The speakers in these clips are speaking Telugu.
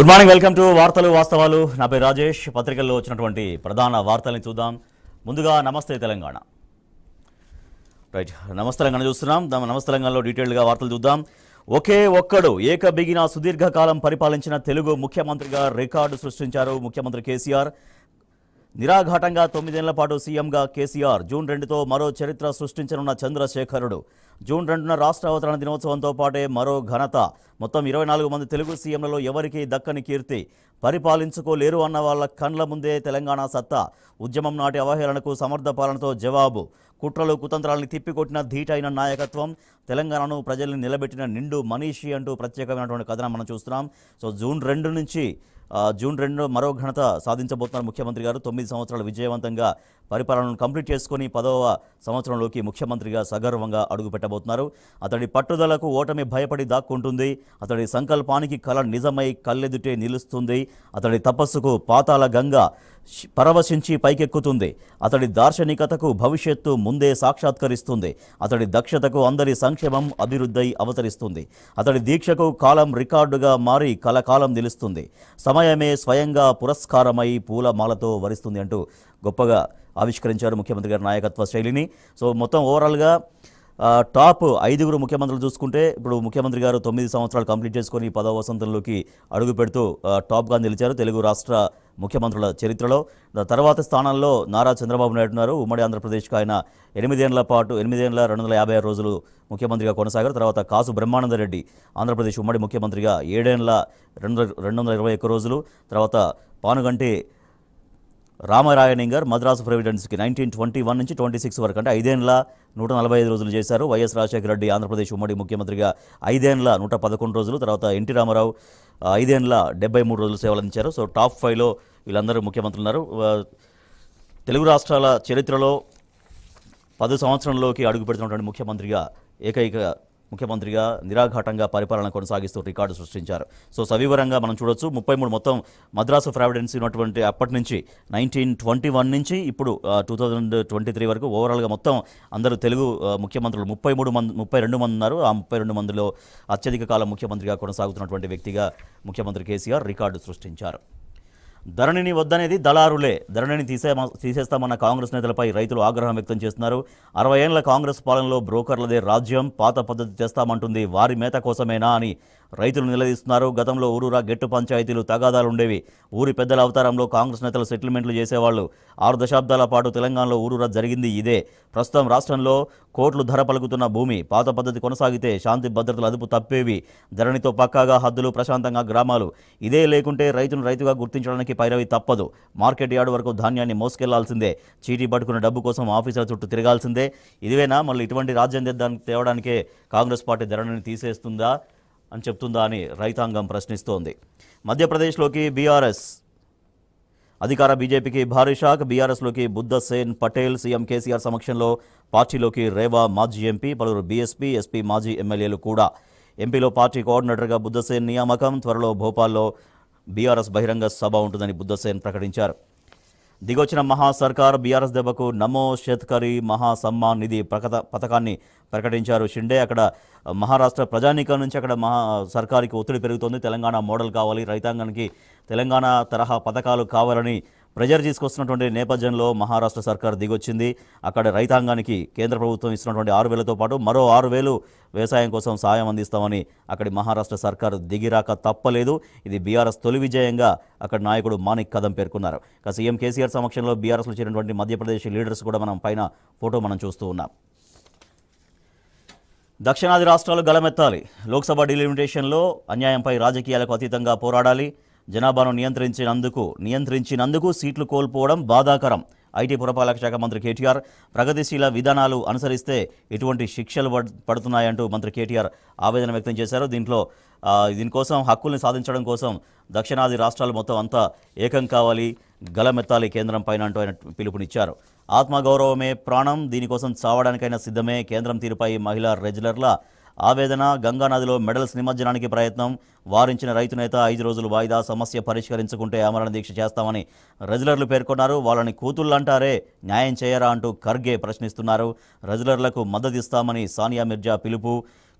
గుడ్ మార్నింగ్, వెల్కమ్ టు వార్తలు వాస్తవాలు. నా పేరు రాజేష్. పత్రికల్లో వచ్చినటువంటి ప్రధాన వార్తల్ని చూద్దాం. ముందుగా నమస్తే తెలంగాణ. రైట్, నమస్తే తెలంగాణ చూస్తున్నాం. నమస్తే తెలంగాణలో డీటెయిల్డ్గా వార్తలు చూద్దాం. ఒకే ఒక్కడు ఏకబిగిన సుదీర్ఘకాలం పరిపాలించిన తెలుగు ముఖ్యమంత్రిగా రికార్డు సృష్టించారు ముఖ్యమంత్రి కేసీఆర్. నిరాఘాటంగా 9 ఏళ్ల పాటు సీఎంగా కేసీఆర్. జూన్ 2తో మరో చరిత్ర సృష్టించనున్న చంద్రశేఖరుడు. జూన్ 2న రాష్ట్ర అవతరణ దినోత్సవంతో పాటే మరో ఘనత. మొత్తం 24 మంది తెలుగు సీఎంలలో ఎవరికీ దక్కని కీర్తి. పరిపాలించుకోలేరు అన్న వాళ్ళ కండ్ల ముందే తెలంగాణ సత్తా. ఉద్యమం నాటి అవహేళనకు సమర్థ పాలనతో జవాబు. కుట్రలు కుతంత్రాలని తిప్పికొట్టిన ధీటైన నాయకత్వం. తెలంగాణను ప్రజల్ని నిలబెట్టిన నిండు మనీషి అంటూ ప్రత్యేకమైనటువంటి కథనం మనం చూస్తున్నాం. సో జూన్ 2 మరో ఘనత సాధించబోతున్నారు ముఖ్యమంత్రి గారు. 9 సంవత్సరాలు విజయవంతంగా పరిపాలనను కంప్లీట్ చేసుకుని 10వ సంవత్సరంలోకి ముఖ్యమంత్రిగా సగర్వంగా అడుగుపెట్టబోతున్నారు. అతడి పట్టుదలకు ఓటమి భయపడి దాక్కుంటుంది. అతడి సంకల్పానికి కళ నిజమై కళ్ళెదుటే నిలుస్తుంది. అతడి తపస్సుకు పాతాల గంగ పరవశించి పైకెక్కుతుంది. అతడి దార్శనికతకు భవిష్యత్తు ముందే సాక్షాత్కరిస్తుంది. అతడి దక్షతకు అందరి సంక్షేమం అభివృద్ధి అవతరిస్తుంది. అతడి దీక్షకు కాలం రికార్డుగా మారి కలకాలం నిలుస్తుంది. సమయమే స్వయంగా పురస్కారమై పూలమాలతో వరిస్తుంది అంటూ గొప్పగా ఆవిష్కరించారు ముఖ్యమంత్రి గారి నాయకత్వ శైలిని. సో మొత్తం ఓవరాల్గా టాప్ 5 ముఖ్యమంత్రులు చూసుకుంటే ఇప్పుడు ముఖ్యమంత్రి గారు 9 సంవత్సరాలు కంప్లీట్ చేసుకొని 10వ వసంతంలోకి అడుగు పెడుతూ టాప్గా నిలిచారు తెలుగు రాష్ట్ర ముఖ్యమంత్రుల చరిత్రలో. తర్వాత స్థానంలో నారా చంద్రబాబు నాయుడు ఉన్నారు. ఉమ్మడి ఆంధ్రప్రదేశ్కి ఆయన 8 ఏళ్ల పాటు 8 ఏళ్ల 256 రోజులు ముఖ్యమంత్రిగా కొనసాగారు. తర్వాత కాసు బ్రహ్మానందరెడ్డి ఆంధ్రప్రదేశ్ ఉమ్మడి ముఖ్యమంత్రిగా 7 ఏళ్ల 221 రోజులు. తర్వాత పానుగంటి రామరాయనింగర్ మద్రాసు ప్రెసిడెన్సీకి 1921 నుంచి 26 వరకు అంటే 5 ఏళ్ల 145 రోజులు చేశారు. వైఎస్ రాజశేఖర రెడ్డి ఆంధ్రప్రదేశ్ ఉమ్మడి ముఖ్యమంత్రిగా 5 ఏళ్ల 111 రోజులు. తర్వాత ఎన్టీ రామారావు 5 ఏళ్ల 73 రోజులు సేవలు అందించారు. సో టాప్ 5లో వీళ్ళందరూ ముఖ్యమంత్రులు ఉన్నారు. తెలుగు రాష్ట్రాల చరిత్రలో 10 సంవత్సరంలోకి అడుగుపెడుతున్నటువంటి ముఖ్యమంత్రిగా ఏకైక ముఖ్యమంత్రిగా నిరాఘాటంగా పరిపాలన కొనసాగిస్తూ రికార్డు సృష్టించారు. సో సవివరంగా మనం చూడొచ్చు. 33 మొత్తం మద్రాసు ప్రెసిడెన్సీ ఉన్నటువంటి అప్పటి నుంచి 1921 నుంచి ఇప్పుడు 2023 వరకు ఓవరాల్గా మొత్తం అందరూ తెలుగు ముఖ్యమంత్రులు 32 మంది ఉన్నారు. ఆ 32 మందిలో అత్యధిక కాలం ముఖ్యమంత్రిగా కొనసాగుతున్నటువంటి వ్యక్తిగా ముఖ్యమంత్రి కేసీఆర్ రికార్డు సృష్టించారు. ధరణిని వద్దనేది దళారులే. ధరణిని తీసేస్తామన్న కాంగ్రెస్ నేతలపై రైతులు ఆగ్రహం వ్యక్తం చేస్తున్నారు. 60 ఏళ్ల కాంగ్రెస్ పాలనలో బ్రోకర్లదే రాజ్యం, పాత పద్ధతి తెస్తామంటుంది వారి మేత కోసమేనా అని రైతులు నిలదీస్తున్నారు. గతంలో ఊరూరా గెట్టు పంచాయతీలు తగాదాలు ఉండేవి. ఊరి పెద్దల అవతారంలో కాంగ్రెస్ నేతలు సెటిల్మెంట్లు చేసేవాళ్ళు. 6 దశాబ్దాల పాటు తెలంగాణలో ఊరూరా జరిగింది ఇదే. ప్రస్తుతం రాష్ట్రంలో కోట్లు ధర పలుకుతున్న భూమి. పాత పద్ధతి కొనసాగితే శాంతి భద్రతలు అదుపు తప్పేవి. ధరణితో పక్కాగా హద్దులు, ప్రశాంతంగా గ్రామాలు. ఇదే లేకుంటే రైతును రైతుగా గుర్తించడానికి పైరవి తప్పదు. మార్కెట్ యార్డు వరకు ధాన్యాన్ని మోసుకెళ్లాల్సిందే. చీటీ పట్టుకున్న డబ్బు కోసం ఆఫీసుల చుట్టూ తిరగాల్సిందే. ఇదివేనా మళ్ళీ ఇటువంటి రాజ్యం తేవడానికే కాంగ్రెస్ పార్టీ ధరణిని తీసేస్తుందా అని చెప్తుందా అని రైతాంగం ప్రశ్నిస్తోంది. మధ్యప్రదేశ్లోకి బీఆర్ఎస్ అధికార బీజేపీకి భారీ షాక్. బీఆర్ఎస్లోకి బుద్ధసేన్ పటేల్. సీఎం కేసీఆర్ సమక్షంలో పార్టీలోకి రేవా మాజీ ఎంపీ, పలువురు బీఎస్పీ, ఎస్పీ మాజీ ఎమ్మెల్యేలు కూడా. ఎంపీలో పార్టీ కోఆర్డినేటర్గా బుద్ధసేన్ నియామకం. త్వరలో భోపాల్లో బీఆర్ఎస్ బహిరంగ సభ ఉంటుందని బుద్ధసేన్ ప్రకటించారు. దిగొచ్చిన మహా సర్కార్. బీఆర్ఎస్ దెబ్బకు నమో షేత్కరీ మహా సమ్మాన్ నిధి పథకాన్ని ప్రకటించారు షిండే. అక్కడ మహారాష్ట్ర ప్రజానీకం నుంచి అక్కడ సర్కారుకి ఒత్తిడి పెరుగుతోంది. తెలంగాణ మోడల్ కావాలి, రైతాంగానికి తెలంగాణ తరహా పథకాలు కావాలని ప్రెజర్ తీసుకొస్తున్నటువంటి నేపథ్యంలో మహారాష్ట్ర సర్కార్ దిగొచ్చింది. అక్కడ రైతాంగానికి కేంద్ర ప్రభుత్వం ఇస్తున్నటువంటి 6,000తో పాటు మరో 6,000 వ్యవసాయం కోసం సాయం అందిస్తామని అక్కడి మహారాష్ట్ర సర్కారు దిగిరాక తప్పలేదు. ఇది బీఆర్ఎస్ తొలి విజయంగా అక్కడ నాయకుడు మాణిక్ కదం పేర్కొన్నారు. సీఎం కేసీఆర్ సమక్షంలో బీఆర్ఎస్లో చేరినటువంటి మధ్యప్రదేశ్ లీడర్స్ కూడా మనం పైన ఫోటో మనం చూస్తూ ఉన్నాం. దక్షిణాది రాష్ట్రాలు గళమెత్తాలి. లోక్సభ డిలిమిటేషన్లో అన్యాయంపై రాజకీయాలకు అతీతంగా పోరాడాలి. జనాభాను నియంత్రించినందుకు సీట్లు కోల్పోవడం బాధాకరం. ఐటీ పురపాలక శాఖ మంత్రి కేటీఆర్. ప్రగతిశీల విధానాలు అనుసరిస్తే ఎటువంటి శిక్షలు పడుతున్నాయంటూ మంత్రి కేటీఆర్ ఆవేదన వ్యక్తం చేశారు. దీనికోసం హక్కుల్ని సాధించడం కోసం దక్షిణాది రాష్ట్రాలు మొత్తం అంతా ఏకం కావాలి, గలమెత్తాలి కేంద్రం పైన అంటూ ఆయన పిలుపునిచ్చారు. ఆత్మగౌరవమే ప్రాణం, దీనికోసం చావడానికైనా సిద్ధమే. కేంద్రం తీరుపై మహిళా రెజ్లర్ల ఆవేదన. గంగానదిలో మెడల్స్ నిమజ్జనానికి ప్రయత్నం. వారించిన రైతు నేత 5 రోజులు వాయిదా. సమస్య పరిష్కరించుకుంటే ఆమరణ దీక్ష చేస్తామని రెజ్లర్లు పేర్కొన్నారు. వాళ్ళని కూతుళ్ళంటారే, న్యాయం చేయరా అంటూ ఖర్గే ప్రశ్నిస్తున్నారు. రెజ్లర్లకు మద్దతిస్తామని సానియా మిర్జా పిలుపు.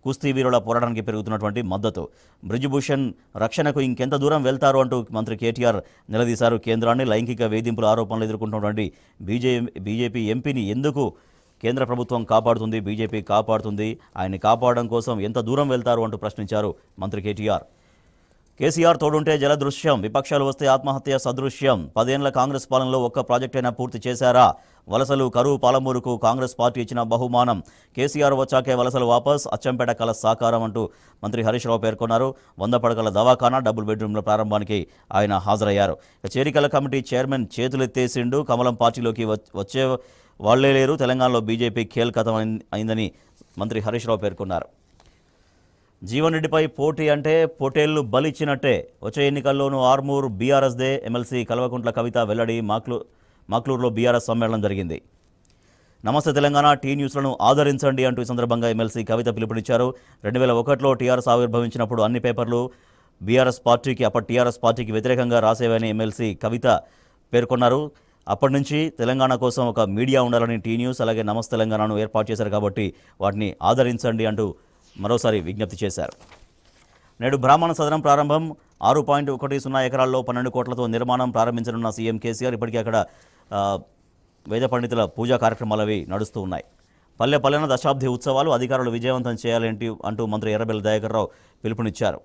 కుస్తీ వీరుల పోరాటానికి పెరుగుతున్నటువంటి మద్దతు. బ్రిజ్భూషణ్ రక్షణకు ఇంకెంత దూరం వెళ్తారు అంటూ మంత్రి కేటీఆర్ నిలదీశారు కేంద్రాన్ని. లైంగిక వేధింపుల ఆరోపణలు ఎదుర్కొంటున్నటువంటి బీజేపీ ఎంపీని ఎందుకు కేంద్ర ప్రభుత్వం కాపాడుతుంది, బీజేపీ కాపాడుతుంది, ఆయన్ని కాపాడడం కోసం ఎంత దూరం వెళ్తారు అంటూ ప్రశ్నించారు మంత్రి కేటీఆర్. కేసీఆర్ తోడుంటే జలదృశ్యం, విపక్షాలు వస్తే ఆత్మహత్య సదృశ్యం. 10 ఏళ్ల కాంగ్రెస్ పాలనలో ఒక్క ప్రాజెక్టైనా పూర్తి చేశారా? వలసలు కరువు పాలమూరుకు కాంగ్రెస్ పార్టీ ఇచ్చిన బహుమానం. కేసీఆర్ వచ్చాకే వలసలు వాపస్, అచ్చంపేట కల సాకారం అంటూ మంత్రి హరీష్ రావు పేర్కొన్నారు. 100 పడకల దవాఖానా, డబుల్ బెడ్రూమ్ల ప్రారంభానికి ఆయన హాజరయ్యారు. చేరికల కమిటీ చైర్మన్ చేతులెత్తేసిండు, కమలం పార్టీలోకి వచ్చే వాళ్లే లేరు, తెలంగాణలో బీజేపీ ఖేల్కతం అయిందని మంత్రి హరీష్ రావు పేర్కొన్నారు. జీవన్ రెడ్డిపై పోటీ అంటే పొటేళ్లు బలిచ్చినట్టే. వచ్చే ఎన్నికల్లోనూ ఆర్మూర్ బీఆర్ఎస్దే. ఎమ్మెల్సీ కల్వకుంట్ల కవిత వెల్లడి. మాక్లూరులో బీఆర్ఎస్ సమ్మేళనం జరిగింది. నమస్తే తెలంగాణ టీ న్యూస్లను ఆదరించండి అంటూ ఈ సందర్భంగా ఎమ్మెల్సీ కవిత పిలుపునిచ్చారు. 2001లో టీఆర్ఎస్ ఆవిర్భవించినప్పుడు అన్ని పేపర్లు అప్పటి టీఆర్ఎస్ పార్టీకి వ్యతిరేకంగా రాసేవని ఎమ్మెల్సీ కవిత పేర్కొన్నారు. అప్పటి నుంచి తెలంగాణ కోసం ఒక మీడియా ఉండాలని టీ న్యూస్ అలాగే నమస్తే తెలంగాణను ఏర్పాటు చేశారు కాబట్టి వాటిని ఆదరించండి అంటూ మరోసారి విజ్ఞప్తి చేశారు. నేడు బ్రాహ్మణ సదనం ప్రారంభం. 6.10 ఎకరాల్లో 12 కోట్లతో నిర్మాణం ప్రారంభించనున్న సీఎం కేసీఆర్. ఇప్పటికీ అక్కడ వేద పండితుల పూజా కార్యక్రమాలు అవి నడుస్తూ ఉన్నాయి. పల్లెన దశాబ్ది ఉత్సవాలు అధికారులు విజయవంతం చేయాలేంటి అంటూ మంత్రి ఎర్రబెల్లి దయాకర్ రావు పిలుపునిచ్చారు.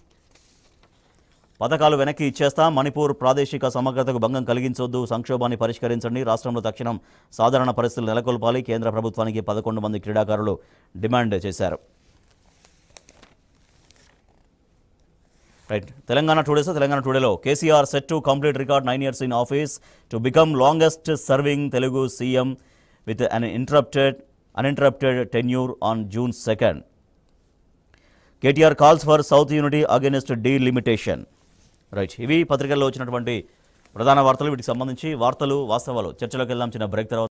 పథకాలు వెనక్కి ఇచ్చేస్తాం, మణిపూర్ ప్రాదేశిక సమగ్రతకు భంగం కలిగించొద్దు, సంక్షోభాన్ని పరిష్కరించండి, రాష్ట్రంలో తక్షణం సాధారణ పరిస్థితులు నెలకొల్పాలి, కేంద్ర ప్రభుత్వానికి 11 మంది క్రీడాకారులు డిమాండ్ చేశారు. తెలంగాణ టుడేలో KCR set to complete record 9 years in office to become longest serving Telugu CM with an uninterrupted tenure on June 2nd. KTR calls for south unity against delimitation. ఇవి పత్రికల్లో వచ్చినటువంటి ప్రధాన వార్తలు. వీటికి సంబంధించి వార్తలు వాస్తవాలు చర్చలోకి వెళ్దాం చిన్న బ్రేక్ తర్వాత.